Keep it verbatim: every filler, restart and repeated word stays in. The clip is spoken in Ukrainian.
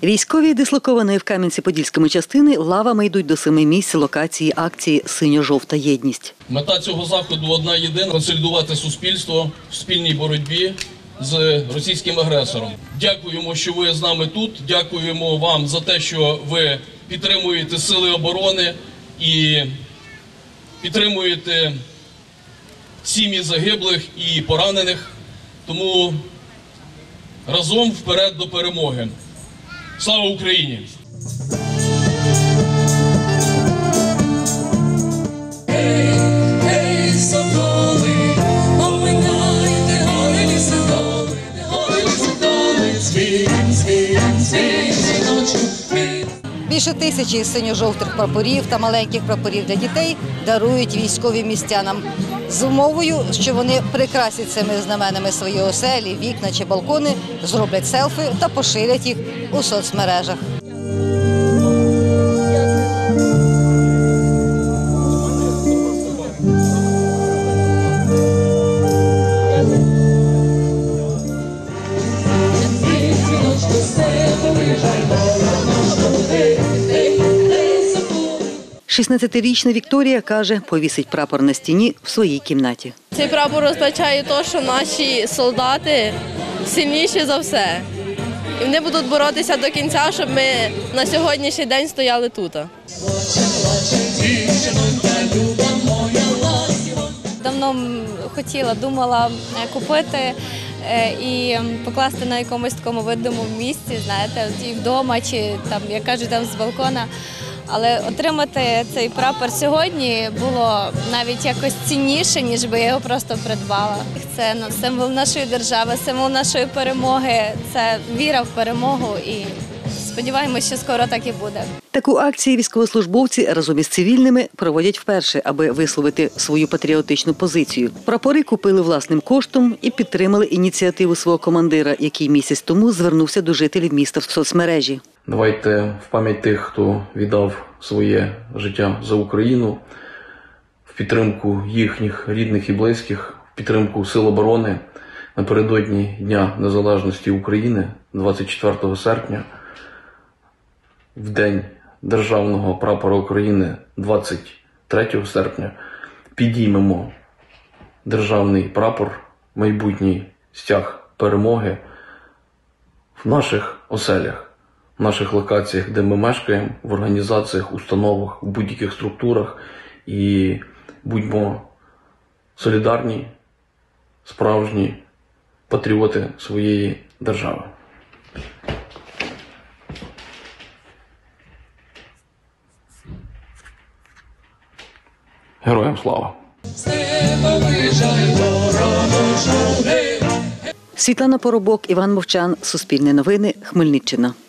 Військові дислокованої в Кам'янці-Подільському частини лавами йдуть до семи місць локації акції «Синьо-жовта єдність». Мета цього заходу одна єдина – консолідувати суспільство в спільній боротьбі з російським агресором. Дякуємо, що ви з нами тут. Дякуємо вам за те, що ви підтримуєте сили оборони і підтримуєте сім'ї загиблих і поранених. Тому разом вперед до перемоги. Слава Україні! Більше тисячі синьо-жовтих прапорів та маленьких прапорів для дітей дарують військові містянам з умовою, що вони прикрасять цими знаменами свої оселі, вікна чи балкони, зроблять селфі та поширять їх у соцмережах. шістнадцятирічна Вікторія каже, повісить прапор на стіні в своїй кімнаті. Цей прапор означає те, що наші солдати сильніші за все. І вони будуть боротися до кінця, щоб ми на сьогоднішній день стояли тут. Давно хотіла, думала купити і покласти на якомусь такому видному місці, знаєте, і вдома, чи там, як кажуть, там з балкона. Але отримати цей прапор сьогодні було навіть якось цінніше, ніж би я його просто придбала. Це символ нашої держави, символ нашої перемоги, це віра в перемогу і сподіваємося, що скоро так і буде. Таку акцію військовослужбовці разом із цивільними проводять вперше, аби висловити свою патріотичну позицію. Прапори купили власним коштом і підтримали ініціативу свого командира, який місяць тому звернувся до жителів міста в соцмережі. Давайте в пам'ять тих, хто віддав своє життя за Україну, в підтримку їхніх рідних і близьких, в підтримку Сил оборони напередодні Дня Незалежності України, двадцять четвертого серпня, в День Державного прапора України, двадцять третього серпня, підіймемо державний прапор, майбутній стяг перемоги в наших оселях, в наших локаціях, де ми мешкаємо, в організаціях, установах, в будь-яких структурах, і будьмо солідарні, справжні патріоти своєї держави. Героям слава! Світлана Поробок, Іван Мовчан, Суспільне новини, Хмельниччина.